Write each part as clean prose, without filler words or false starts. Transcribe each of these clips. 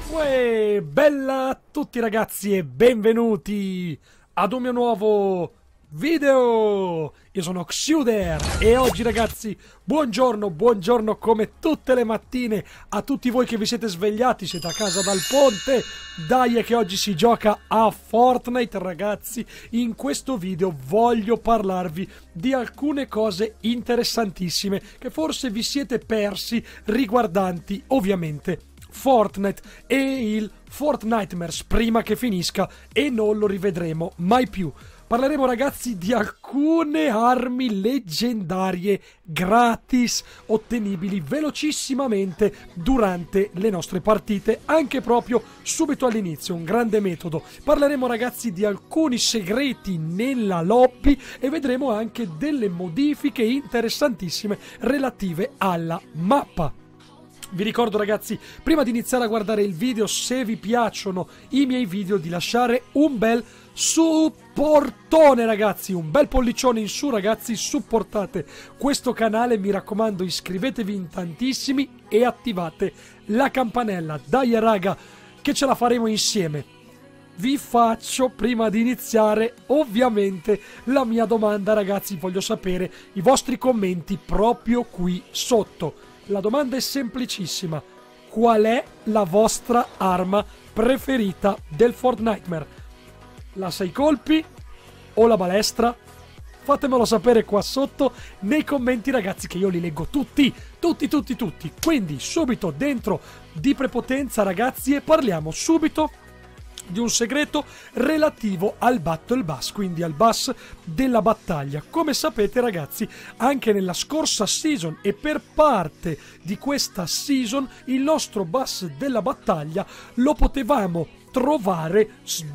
Uè, bella a tutti ragazzi e benvenuti ad un mio nuovo video. Io sono Xuder e oggi ragazzi, buongiorno come tutte le mattine a tutti voi che vi siete svegliati, siete a casa dal ponte. Dai è che oggi si gioca a Fortnite ragazzi. In questo video voglio parlarvi di alcune cose interessantissime che forse vi siete persi riguardanti ovviamente Fortnite e il Fortnitemares prima che finisca e non lo rivedremo mai più. Parleremo ragazzi di alcune armi leggendarie gratis ottenibili velocissimamente durante le nostre partite, anche proprio subito all'inizio, un grande metodo. Parleremo ragazzi di alcuni segreti nella lobby e vedremo anche delle modifiche interessantissime relative alla mappa. Vi ricordo ragazzi, prima di iniziare a guardare il video, se vi piacciono i miei video, di lasciare un bel supportone ragazzi, un bel pollicione in su ragazzi, supportate questo canale, mi raccomando iscrivetevi in tantissimi e attivate la campanella. Dai raga, che ce la faremo insieme. Vi faccio, prima di iniziare, ovviamente la mia domanda ragazzi, voglio sapere i vostri commenti proprio qui sotto. La domanda è semplicissima: qual è la vostra arma preferita del Fortnitemare? La 6 colpi o la balestra? Fatemelo sapere qua sotto nei commenti ragazzi, che io li leggo tutti. Quindi subito dentro di prepotenza ragazzi e parliamo subito di un segreto relativo al Battle Bus, quindi al bus della battaglia. Come sapete ragazzi, anche nella scorsa season e per parte di questa season il nostro bus della battaglia lo potevamo trovare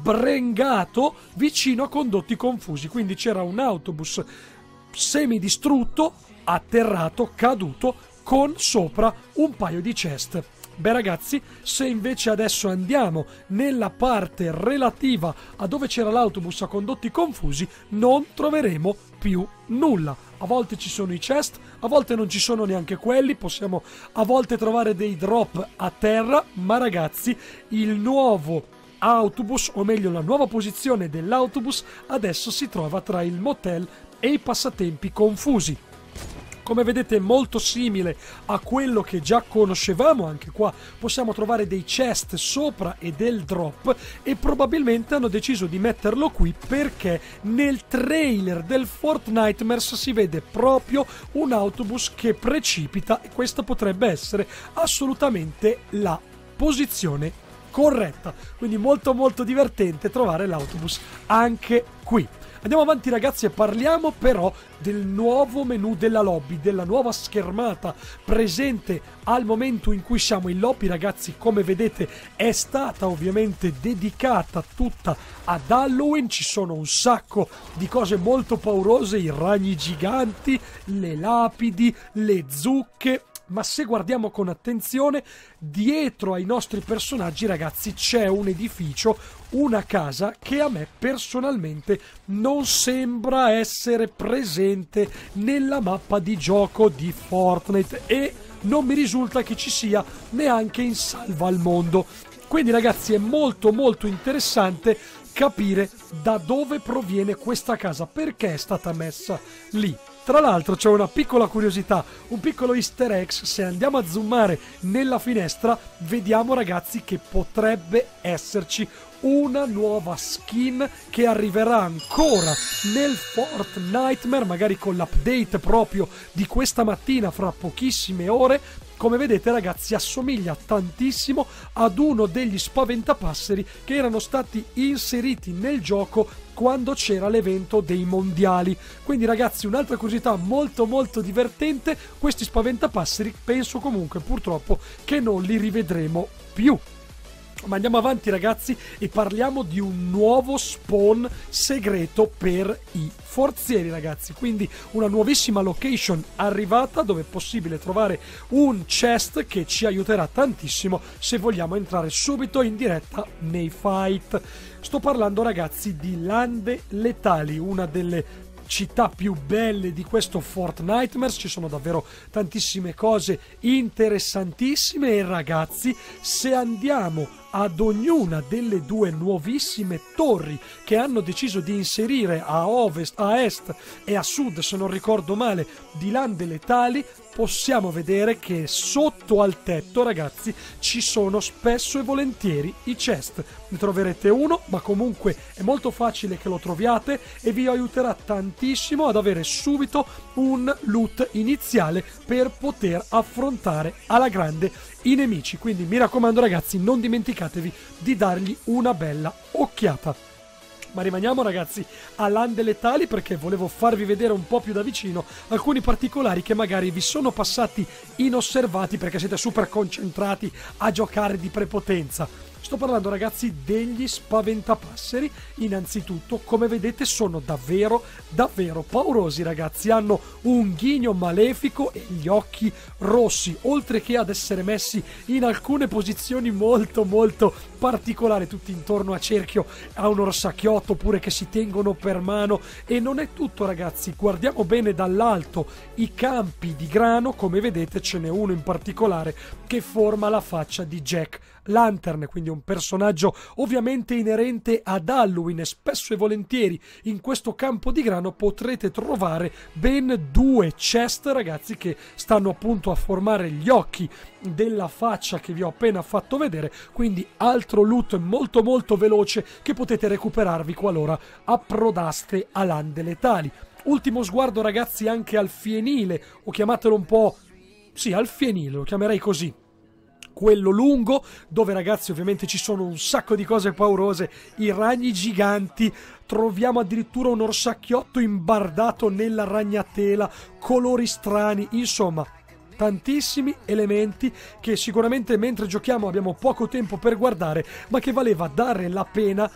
sbrengato vicino a condotti confusi, quindi c'era un autobus semidistrutto, atterrato, caduto, con sopra un paio di chest. Beh ragazzi, se invece adesso andiamo nella parte relativa a dove c'era l'autobus a condotti confusi, non troveremo più nulla. A volte ci sono i chest, a volte non ci sono neanche quelli, possiamo a volte trovare dei drop a terra, ma ragazzi, il nuovo autobus, o meglio la nuova posizione dell'autobus, adesso si trova tra il motel e i passatempi confusi. Come vedete è molto simile a quello che già conoscevamo, anche qua possiamo trovare dei chest sopra e del drop, e probabilmente hanno deciso di metterlo qui perché nel trailer del Fortnitemares si vede proprio un autobus che precipita e questa potrebbe essere assolutamente la posizione corretta. Quindi molto divertente trovare l'autobus anche qui. Andiamo avanti ragazzi e parliamo però del nuovo menu della lobby, della nuova schermata presente al momento in cui siamo in lobby ragazzi. Come vedete è stata ovviamente dedicata tutta ad Halloween, ci sono un sacco di cose molto paurose, i ragni giganti, le lapidi, le zucche. Ma se guardiamo con attenzione, dietro ai nostri personaggi ragazzi c'è un edificio, una casa che a me personalmente non sembra essere presente nella mappa di gioco di Fortnite e non mi risulta che ci sia neanche in salva al mondo. Quindi ragazzi è molto interessante capire da dove proviene questa casa, perché è stata messa lì. Tra l'altro c'è una piccola curiosità, un piccolo easter egg. Se andiamo a zoomare nella finestra vediamo ragazzi che potrebbe esserci una nuova skin che arriverà ancora nel Fortnitemare, magari con l'update proprio di questa mattina fra pochissime ore. Come vedete ragazzi assomiglia tantissimo ad uno degli spaventapasseri che erano stati inseriti nel gioco quando c'era l'evento dei mondiali. Quindi ragazzi un'altra curiosità molto divertente, questi spaventapasseri penso comunque purtroppo che non li rivedremo più. Ma andiamo avanti ragazzi e parliamo di un nuovo spawn segreto per i forzieri ragazzi, quindi una nuovissima location arrivata dove è possibile trovare un chest che ci aiuterà tantissimo se vogliamo entrare subito in diretta nei fight. Sto parlando ragazzi di Lande Letali, una delle città più belle di questo Fortnitemares. Ci sono davvero tantissime cose interessantissime e ragazzi, se andiamo ad ognuna delle due nuovissime torri che hanno deciso di inserire a ovest, a est e a sud, se non ricordo male, di lande letali, possiamo vedere che sotto al tetto, ragazzi, ci sono spesso e volentieri i chest. Ne troverete uno, ma comunque è molto facile che lo troviate e vi aiuterà tantissimo ad avere subito un loot iniziale per poter affrontare alla grande i nemici. Quindi mi raccomando, ragazzi, non dimenticatevi di dargli una bella occhiata. Ma rimaniamo, ragazzi, a lande letali, perché volevo farvi vedere un po' più da vicino alcuni particolari che magari vi sono passati inosservati perché siete super concentrati a giocare di prepotenza. Sto parlando, ragazzi, degli spaventapasseri. Innanzitutto, come vedete, sono davvero paurosi, ragazzi. Hanno un ghigno malefico e gli occhi rossi, oltre che ad essere messi in alcune posizioni molto particolari, tutti intorno a cerchio, a un orsacchiotto, oppure che si tengono per mano. E non è tutto, ragazzi, guardiamo bene dall'alto i campi di grano. Come vedete, ce n'è uno in particolare che forma la faccia di Jack Lantern, quindi un personaggio ovviamente inerente ad Halloween, e spesso e volentieri in questo campo di grano potrete trovare ben due chest, ragazzi, che stanno appunto a formare gli occhi della faccia che vi ho appena fatto vedere. Quindi altro loot molto veloce che potete recuperarvi qualora approdaste a lande letali. Ultimo sguardo, ragazzi, anche al fienile, o chiamatelo un po', sì, al fienile, lo chiamerei così, quello lungo, dove, ragazzi, ovviamente ci sono un sacco di cose paurose, i ragni giganti, troviamo addirittura un orsacchiotto imbardato nella ragnatela, colori strani, insomma tantissimi elementi che sicuramente mentre giochiamo abbiamo poco tempo per guardare, ma che valeva la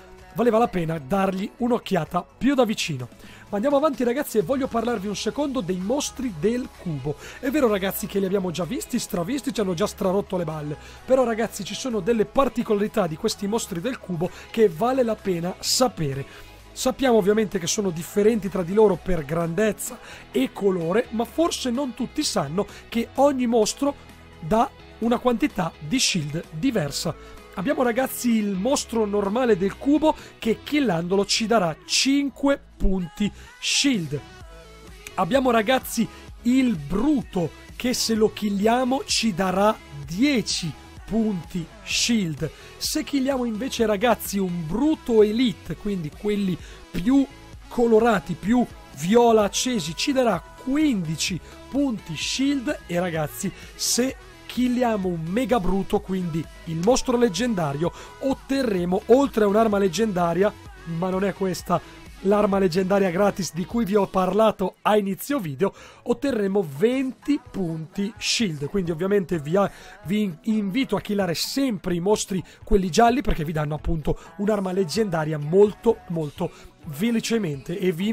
pena dargli un'occhiata più da vicino. Ma andiamo avanti, ragazzi, e voglio parlarvi un secondo dei mostri del cubo. È vero, ragazzi, che li abbiamo già visti, stravisti, ci hanno già strarotto le balle, però, ragazzi, ci sono delle particolarità di questi mostri del cubo che vale la pena sapere. Sappiamo ovviamente che sono differenti tra di loro per grandezza e colore, ma forse non tutti sanno che ogni mostro dà una quantità di shield diversa. Abbiamo, ragazzi, il mostro normale del cubo che killandolo ci darà 5 punti shield. Abbiamo, ragazzi, il bruto che se lo killiamo ci darà 10 punti shield. Se killiamo invece, ragazzi, un bruto elite, quindi quelli più colorati, più viola accesi, ci darà 15 punti shield. E, ragazzi, se killiamo un mega bruto, quindi il mostro leggendario, otterremo, oltre a un'arma leggendaria, ma non è questa l'arma leggendaria gratis di cui vi ho parlato a inizio video, otterremo 20 punti shield. Quindi ovviamente vi invito a killare sempre i mostri, quelli gialli, perché vi danno appunto un'arma leggendaria molto velocemente. E vi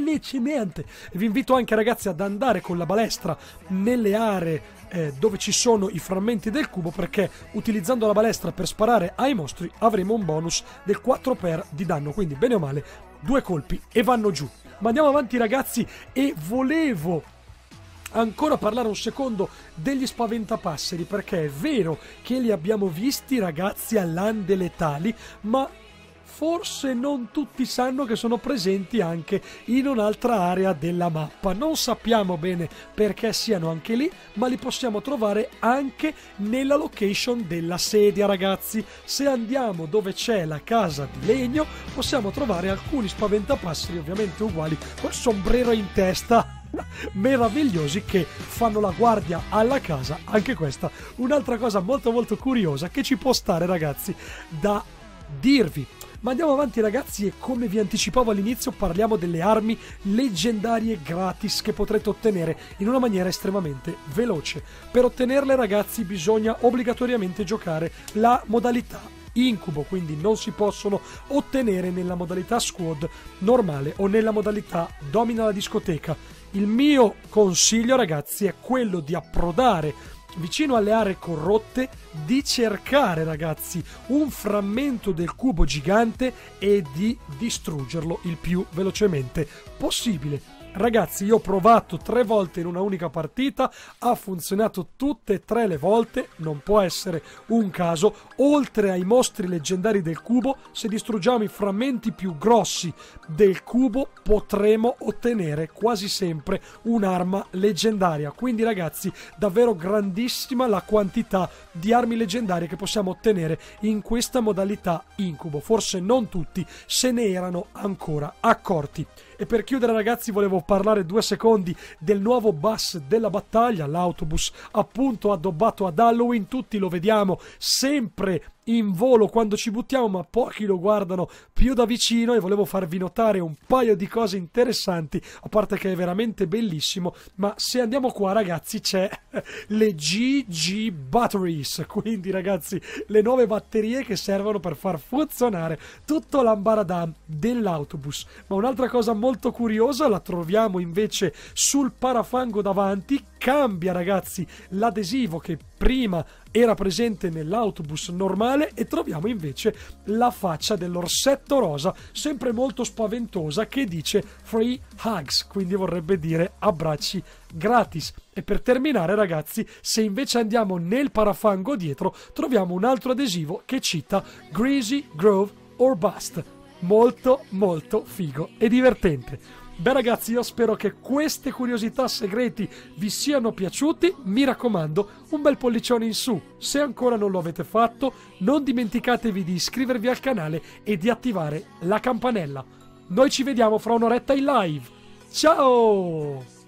invito anche, ragazzi, ad andare con la balestra nelle aree dove ci sono i frammenti del cubo, perché utilizzando la balestra per sparare ai mostri avremo un bonus del 4x di danno, quindi bene o male 2 colpi e vanno giù. Ma andiamo avanti, ragazzi, e volevo ancora parlare un secondo degli spaventapasseri, perché è vero che li abbiamo visti, ragazzi, a lande letali, ma forse non tutti sanno che sono presenti anche in un'altra area della mappa. Non sappiamo bene perché siano anche lì, ma li possiamo trovare anche nella location della sedia, ragazzi. Se andiamo dove c'è la casa di legno, possiamo trovare alcuni spaventapasseri, ovviamente uguali, col sombrero in testa, meravigliosi, che fanno la guardia alla casa. Anche questa un'altra cosa molto curiosa che ci può stare, ragazzi, da dirvi. Ma andiamo avanti, ragazzi, e come vi anticipavo all'inizio parliamo delle armi leggendarie gratis che potrete ottenere in una maniera estremamente veloce. Per ottenerle, ragazzi, bisogna obbligatoriamente giocare la modalità incubo, quindi non si possono ottenere nella modalità squad normale o nella modalità domina la discoteca. Il mio consiglio, ragazzi, è quello di approdare vicino alle aree corrotte, di cercare, ragazzi, un frammento del cubo gigante e di distruggerlo il più velocemente possibile. Ragazzi, io ho provato 3 volte in una unica partita, ha funzionato tutte e 3 le volte, non può essere un caso. Oltre ai mostri leggendari del cubo, se distruggiamo i frammenti più grossi del cubo potremo ottenere quasi sempre un'arma leggendaria. Quindi ragazzi, davvero grandissima la quantità di armi leggendarie che possiamo ottenere in questa modalità incubo. Forse non tutti se ne erano ancora accorti. E per chiudere ragazzi volevo parlare 2 secondi del nuovo bus della battaglia, l'autobus appunto addobbato ad Halloween. Tutti lo vediamo sempre in volo quando ci buttiamo, ma pochi lo guardano più da vicino, e volevo farvi notare un paio di cose interessanti, a parte che è veramente bellissimo. Ma se andiamo qua ragazzi c'è le GG Batteries, quindi ragazzi le nuove batterie che servono per far funzionare tutto l'ambaradam dell'autobus. Ma un'altra cosa molto curiosa la troviamo invece sul parafango davanti. Cambia ragazzi l'adesivo che prima era presente nell'autobus normale e troviamo invece la faccia dell'orsetto rosa, sempre molto spaventosa, che dice Free Hugs, quindi vorrebbe dire abbracci gratis. E per terminare ragazzi, se invece andiamo nel parafango dietro troviamo un altro adesivo che cita Greasy Grove or Bust. Molto molto figo e divertente. Beh ragazzi, io spero che queste curiosità segreti vi siano piaciuti. Mi raccomando, un bel pollicione in su se ancora non lo avete fatto. Non dimenticatevi di iscrivervi al canale e di attivare la campanella. Noi ci vediamo fra un'oretta in live. Ciao!